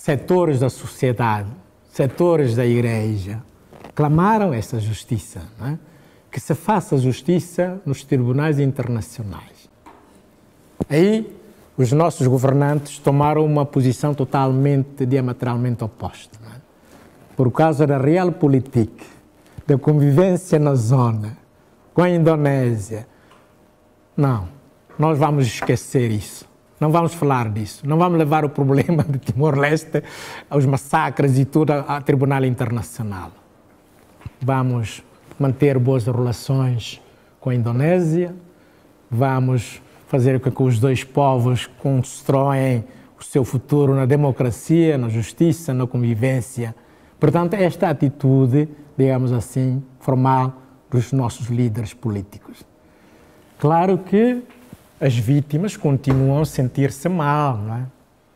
setores da sociedade, setores da igreja, clamaram essa justiça, não é? Que se faça justiça nos tribunais internacionais. Aí, os nossos governantes tomaram uma posição totalmente, diametralmente oposta, não é? Por causa da realpolitik, da convivência na zona, com a Indonésia. Não, nós vamos esquecer isso. Não vamos falar disso. Não vamos levar o problema de Timor-Leste, aos massacres e tudo ao Tribunal Internacional. Vamos manter boas relações com a Indonésia. Vamos fazer com que os dois povos constroem o seu futuro na democracia, na justiça, na convivência. Portanto, esta atitude, digamos assim, formal dos nossos líderes políticos. Claro que as vítimas continuam a sentir-se mal, não é?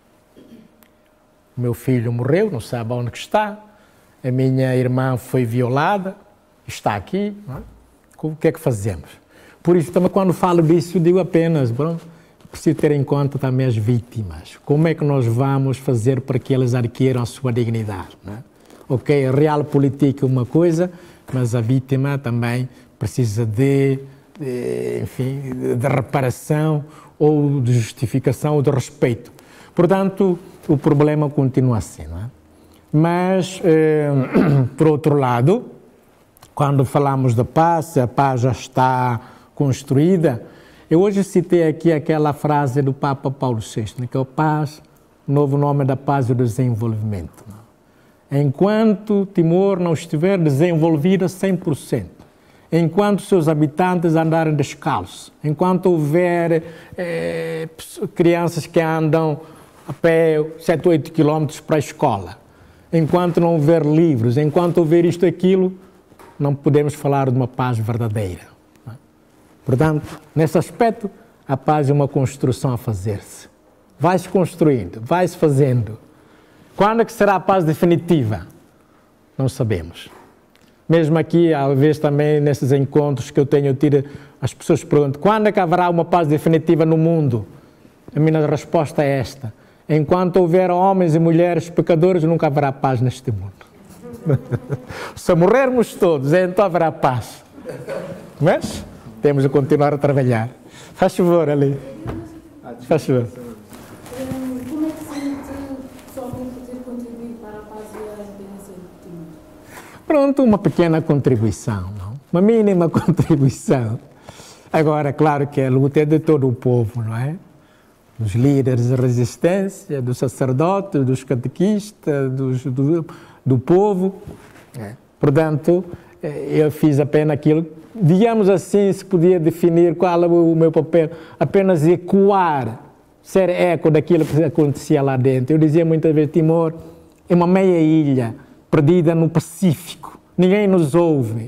O meu filho morreu, não sabe onde está. A minha irmã foi violada, está aqui, não é? O que é que fazemos? Por isso, também, quando falo disso, digo apenas, bom, preciso ter em conta também as vítimas. Como é que nós vamos fazer para que elas adquiram a sua dignidade, não é? Ok, a realpolitik é uma coisa, mas a vítima também precisa de reparação, ou de justificação, ou de respeito. Portanto, o problema continua assim, não é? Mas, por outro lado, quando falamos da paz, a paz já está construída. Eu hoje citei aqui aquela frase do Papa Paulo VI, né, que é a paz, o novo nome da paz e do desenvolvimento. Não é? Enquanto Timor não estiver desenvolvida 100%, enquanto seus habitantes andarem descalços, enquanto houver crianças que andam a pé 7 ou 8 quilómetros para a escola, enquanto não houver livros, enquanto houver isto e aquilo, não podemos falar de uma paz verdadeira. Não é? Portanto, nesse aspecto, a paz é uma construção a fazer-se. Vai-se construindo, vai-se fazendo. Quando é que será a paz definitiva? Não sabemos. Mesmo aqui, às vezes também nesses encontros que eu tenho tido, as pessoas perguntam, quando é que haverá uma paz definitiva no mundo? A minha resposta é esta: enquanto houver homens e mulheres pecadores, nunca haverá paz neste mundo. Se morrermos todos, então haverá paz. Mas temos de continuar a trabalhar. Faz favor, ali. Faz favor. Como é que se sente pessoalmente ter contribuído para a paz e a independência de Timor? Pronto, uma pequena contribuição, não? Uma mínima contribuição. Agora, claro que a luta é de todo o povo, não é? Dos líderes de resistência, dos sacerdotes, dos catequistas, do povo. Portanto, eu fiz apenas aquilo, digamos assim, se podia definir qual é o meu papel, apenas ecoar, ser eco daquilo que acontecia lá dentro. Eu dizia muitas vezes, Timor é uma meia ilha, perdida no Pacífico. Ninguém nos ouve.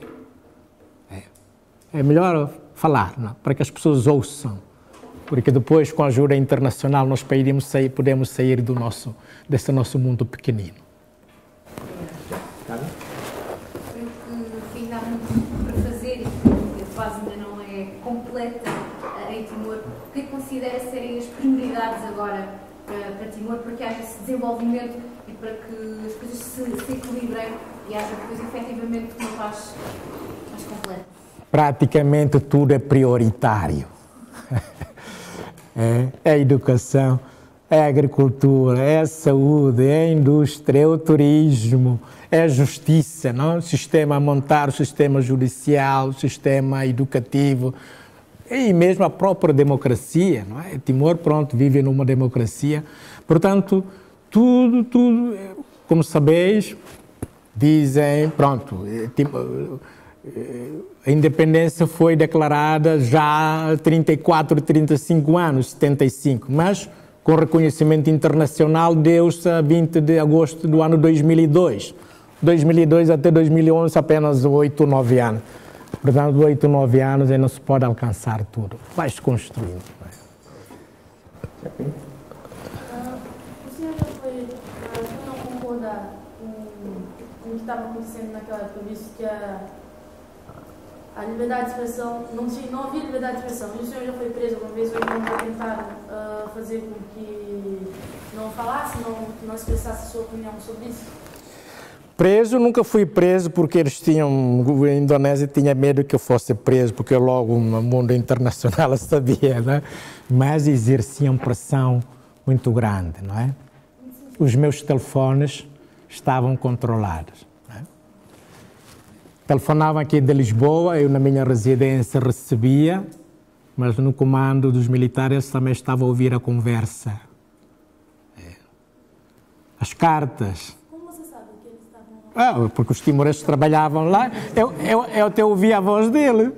É melhor falar, não? Para que as pessoas ouçam. Porque depois, com a ajuda internacional, nós podemos sair desse nosso mundo pequenino. Ainda há muito para fazer e a fase ainda não é completa em Timor. O que considera serem as prioridades agora para Timor, para que haja esse desenvolvimento e para que as coisas se equilibrem e haja depois efetivamente uma paz mais completa? Praticamente tudo é prioritário. É a educação, é a agricultura, é a saúde, é a indústria, é o turismo, é a justiça, não? O sistema a montar, o sistema judicial, o sistema educativo e mesmo a própria democracia, não é? Timor, pronto, vive numa democracia. Portanto, tudo, como sabeis, dizem, pronto, a independência foi declarada já há 34, 35 anos, 75, mas com reconhecimento internacional deu-se a 20 de agosto do ano 2002. 2002 até 2011, apenas 8 ou 9 anos. Portanto, 8 ou 9 anos ainda não se pode alcançar tudo. Vai-se construindo. O senhor já foi, não concordar com o que estava acontecendo naquela época, visto que a liberdade de expressão, não havia liberdade de expressão, e o senhor já foi preso alguma vez, ou então já tentaram fazer com que não falasse, não expressasse a sua opinião sobre isso? Preso, nunca fui preso porque eles tinham, a Indonésia tinha medo que eu fosse preso, porque logo no mundo internacional sabia, né? Mas exerciam pressão muito grande, não é? Os meus telefones estavam controlados. Né? Telefonavam aqui de Lisboa, eu na minha residência recebia, mas no comando dos militares também estava a ouvir a conversa. As cartas. Porque os timorenses trabalhavam lá, eu até ouvia a voz dele.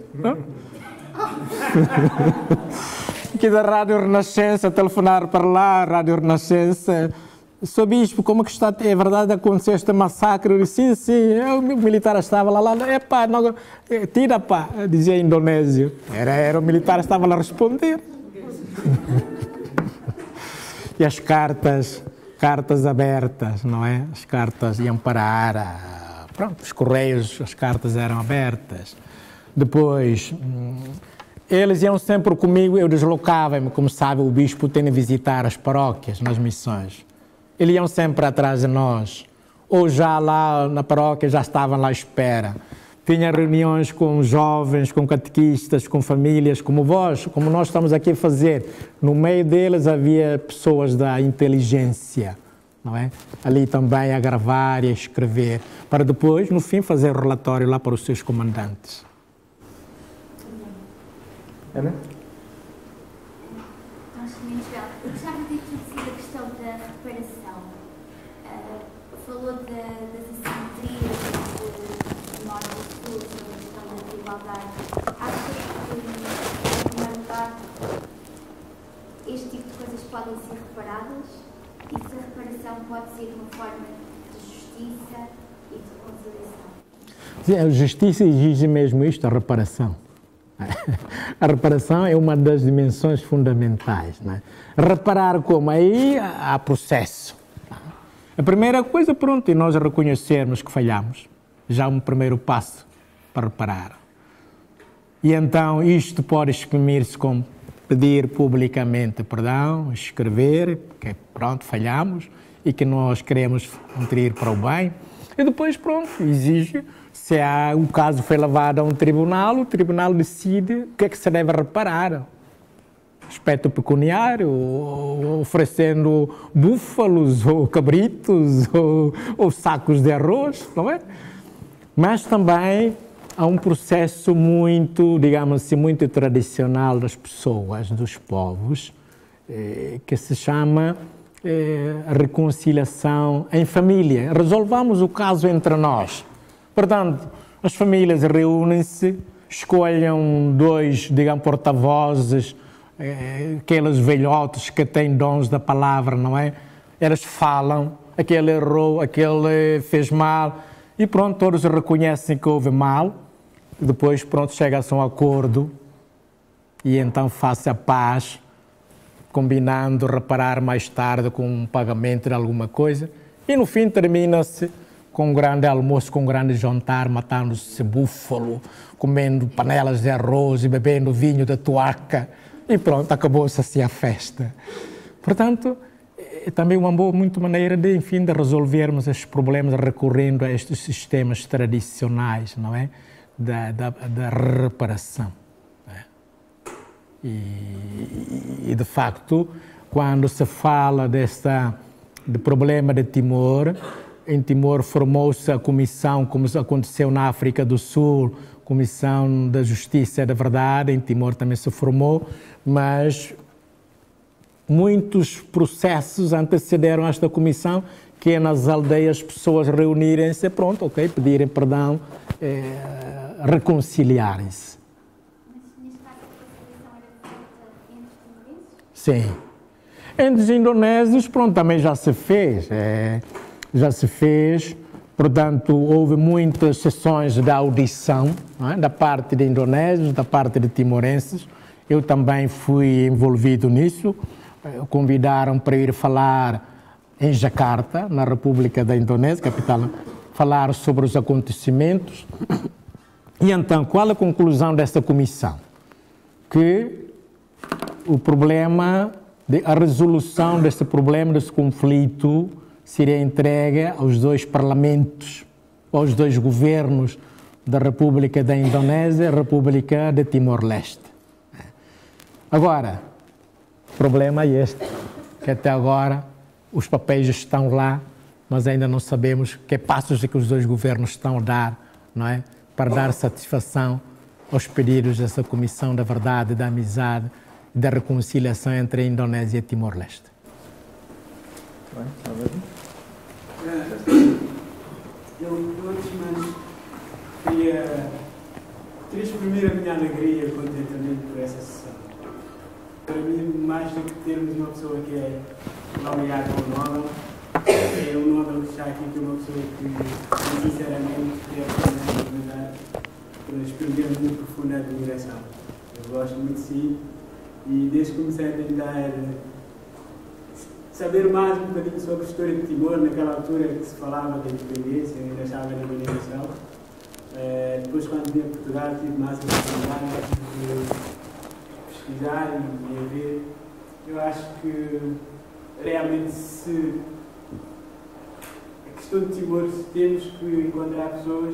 Aqui da Rádio Renascença, telefonar para lá, Rádio Renascença. Sr. Bispo, como que está? É verdade, aconteceu este massacre? Eu disse, sim, o militar estava lá, epá, não, tira, pá, dizia indonésio. Era o militar, estava lá a responder. E as cartas abertas, não é? As cartas iam parar, pronto, os correios, as cartas eram abertas. Depois, eles iam sempre comigo, eu deslocava-me, como sabe, o bispo tem de visitar as paróquias nas missões. Eles iam sempre atrás de nós, ou já lá na paróquia já estavam lá à espera. Tinha reuniões com jovens, com catequistas, com famílias, como vós, como nós estamos aqui a fazer. No meio deles havia pessoas da inteligência, não é? Ali também a gravar e a escrever, para depois, no fim, fazer o relatório lá para os seus comandantes. Ana? Eu gostava de introduzir a questão da reparação. Falou das assimetrias do norte e do sul, sobre a questão da desigualdade. Acha que, em primeiro lugar, este tipo de coisas podem ser reparadas? E se a reparação pode ser uma forma de justiça e de reconciliação? Sim, a justiça exige mesmo isto, a reparação. A reparação é uma das dimensões fundamentais. Não é? Reparar como? Aí há processo. A primeira coisa, pronto, e nós reconhecermos que falhamos. Já um primeiro passo para reparar. E então isto pode exprimir-se com pedir publicamente perdão, escrever, que pronto, falhamos e que nós queremos contribuir para o bem. E depois, pronto, exige... Se o caso foi levado a um tribunal, o tribunal decide o que é que se deve reparar. Aspecto pecuniário, oferecendo búfalos, ou cabritos, ou sacos de arroz, não é? Mas também há um processo muito, digamos assim, muito tradicional das pessoas, dos povos, que se chama reconciliação em família. Resolvamos o caso entre nós. Portanto, as famílias reúnem-se, escolham dois, digamos, porta-vozes, aqueles velhotes que têm dons da palavra, não é? Eles falam, aquele errou, aquele fez mal, e pronto, todos reconhecem que houve mal, e depois, pronto, chega-se a um acordo, e então faça a paz, combinando reparar mais tarde com um pagamento de alguma coisa, e no fim termina-se com um grande almoço, com um grande jantar, matando-se búfalo, comendo panelas de arroz e bebendo vinho da tuaca. E pronto, acabou-se assim a festa. Portanto, é também uma boa maneira de, enfim, de resolvermos estes problemas recorrendo a estes sistemas tradicionais, não é? Da reparação. Né? E, de facto, quando se fala do problema de Timor, em Timor formou-se a comissão, como aconteceu na África do Sul, Comissão da Justiça e da Verdade, em Timor também se formou, mas muitos processos antecederam esta comissão, que é nas aldeias pessoas reunirem-se, pronto, ok, pedirem perdão, reconciliarem-se. Mas neste caso a reconciliação era feita entre os timorenses? Sim. Entre os indonésios, pronto, também já se fez. Portanto, houve muitas sessões de audição, não é? Da parte de indonésios, da parte de timorenses. Eu também fui envolvido nisso. Convidaram para ir falar em Jakarta, na República da Indonésia, capital, falar sobre os acontecimentos. E então, qual a conclusão dessa comissão? Que o problema a resolução desse problema, desse conflito, seria entregue aos dois parlamentos, aos dois governos da República da Indonésia e a República de Timor-Leste. Agora, o problema é este, que até agora os papéis estão lá, mas ainda não sabemos que passos é que os dois governos estão a dar, não é? Para dar satisfação aos pedidos dessa Comissão da Verdade, da Amizade e da Reconciliação entre a Indonésia e Timor-Leste. Eu, antes de mais, queria exprimir a minha alegria e contentamento por essa sessão. Para mim, mais do que termos uma pessoa que é laureada ao Nobel, é o Nobel que está aqui, que é uma pessoa que, sinceramente, queria a oportunidade para exprimir a minha profunda admiração. Eu gosto muito de si e, desde que comecei a tentar saber mais um bocadinho sobre a história de Timor, naquela altura que se falava da independência, ainda estava na mineração. Depois, quando vim a Portugal, tive mais a oportunidade de pesquisar e ver. Eu acho que realmente a questão de Timor, temos que encontrar pessoas.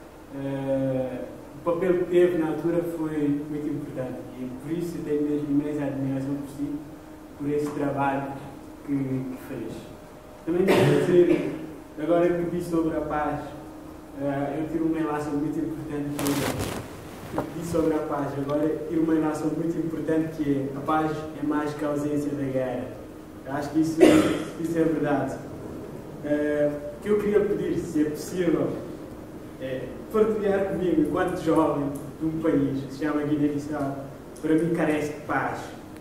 O papel que teve na altura foi muito importante e por isso eu tenho mesmo imensa admiração por si, por esse trabalho que fez. Também devo dizer, agora que vi sobre a paz, eu tiro uma relação muito importante que vi sobre a paz. Agora tiro uma relação muito importante que é a paz é mais que a ausência da guerra. Eu acho que isso é verdade. O que eu queria pedir, se é possível, é partilhar comigo, enquanto jovem de um país que se chama Guiné-Bissau, para mim carece de paz.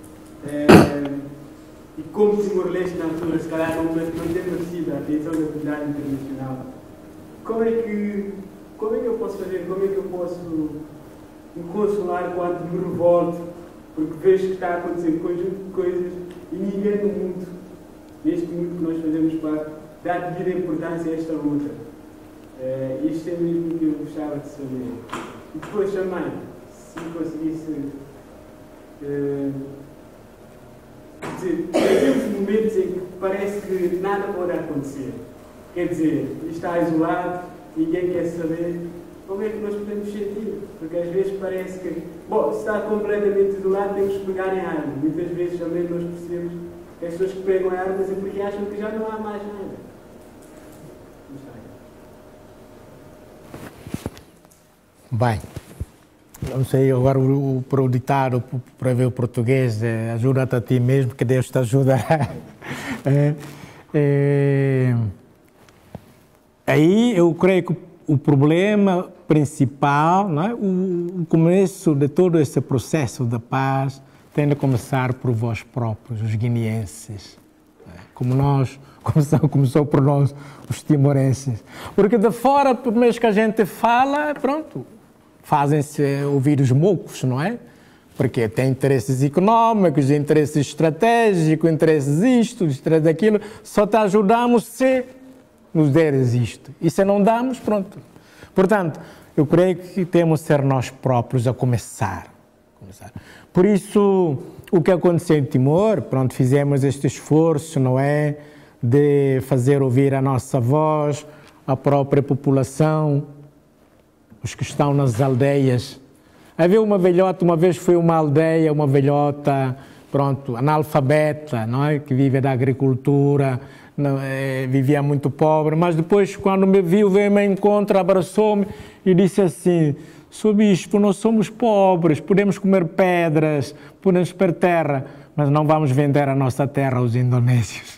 E como Timor-Leste na altura, se calhar não tem merecido a atenção da comunidade internacional, como é que eu posso fazer, como é que eu posso me consolar quando me revolto, porque vejo que está a acontecer um conjunto de coisas e ninguém no mundo, neste mundo que nós fazemos parte, dá devida importância a esta luta. Isto é mesmo que eu gostava de saber. E depois também, se conseguisse dizer, temos momentos em que parece que nada pode acontecer. Quer dizer, está isolado, ninguém quer saber como é que nós podemos sentir. Porque às vezes parece que, se está completamente isolado, temos que pegar em armas. Muitas vezes também nós percebemos que as pessoas que pegam em armas é porque acham que já não há mais nada. Bem, não sei, agora para o ditado, para ver o português, ajuda-te a ti mesmo, que Deus te ajudará. Aí eu creio que o problema principal, não é? O começo de todo esse processo da paz tem de começar por vós próprios, os guineenses. Começou por nós, os timorenses. Porque de fora, por mesmo que a gente fala, pronto, fazem-se ouvir os mocos, não é? Porque tem interesses económicos, interesses estratégicos, interesses isto, interesses daquilo. Só te ajudamos se nos deres isto. E se não damos, pronto. Portanto, eu creio que temos de ser nós próprios a começar. Por isso, o que aconteceu em Timor, pronto, fizemos este esforço, não é? De fazer ouvir a nossa voz, a própria população, os que estão nas aldeias. Havia uma velhota, uma vez foi uma aldeia, uma velhota, pronto, analfabeta, não é? Que vive da agricultura, não, vivia muito pobre, mas depois, quando me viu, veio-me ao encontro, abraçou-me e disse assim: "Sou bispo, nós somos pobres, podemos comer pedras, podemos comer terra, mas não vamos vender a nossa terra aos indonésios."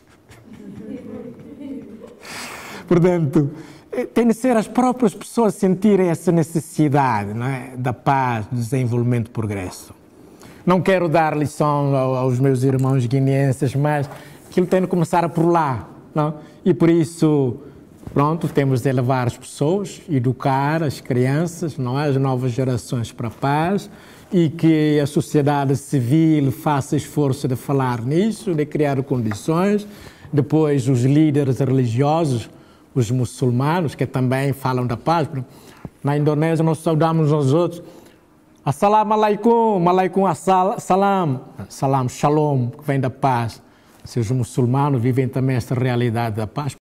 Portanto, tem de ser as próprias pessoas sentirem essa necessidade, não é? Da paz, do desenvolvimento e progresso. Não quero dar lição aos meus irmãos guineenses, mas aquilo tem de começar por lá, não? E por isso, pronto, temos de levar as pessoas, educar as crianças, não é? As novas gerações para a paz, e que a sociedade civil faça esforço de falar nisso, de criar condições. Depois, os líderes religiosos, os muçulmanos, que também falam da paz. Na Indonésia, nós saudamos uns aos outros. Assalamu alaikum, alaikum assalam, salam, shalom, que vem da paz. Se os muçulmanos vivem também esta realidade da paz,